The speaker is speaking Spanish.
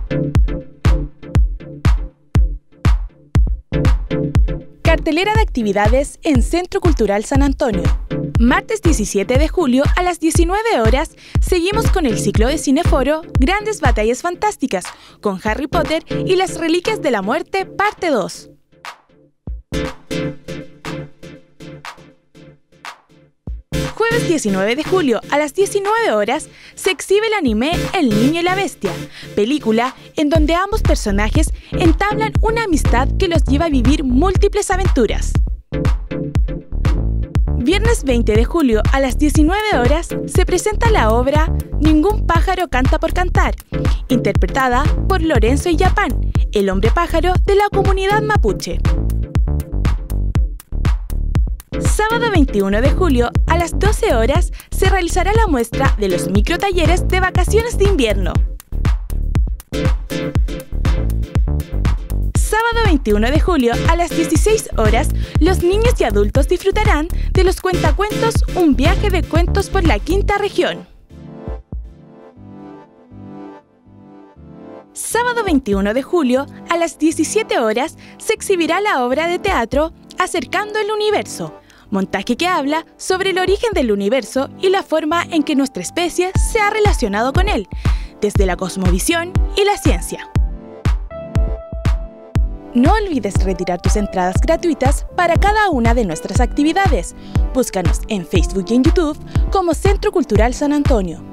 Cartelera de actividades en Centro Cultural San Antonio. Martes 17 de julio a las 19 horas seguimos con el ciclo de Cineforo Grandes Batallas Fantásticas con Harry Potter y las Reliquias de la Muerte, parte 2. Jueves 19 de julio a las 19 horas se exhibe el anime El Niño y la Bestia, película en donde ambos personajes entablan una amistad que los lleva a vivir múltiples aventuras. Viernes 20 de julio a las 19 horas se presenta la obra Ningún pájaro canta por cantar, interpretada por Lorenzo Illapán, el hombre pájaro de la comunidad mapuche. Sábado 21 de julio a las 12 horas se realizará la muestra de los microtalleres de vacaciones de invierno. Sábado 21 de julio a las 16 horas, los niños y adultos disfrutarán de los cuentacuentos Un viaje de cuentos por la quinta región. Sábado 21 de julio a las 17 horas se exhibirá la obra de teatro Acercando el Universo, montaje que habla sobre el origen del universo y la forma en que nuestra especie se ha relacionado con él, desde la cosmovisión y la ciencia. No olvides retirar tus entradas gratuitas para cada una de nuestras actividades. Búscanos en Facebook y en YouTube como Centro Cultural San Antonio.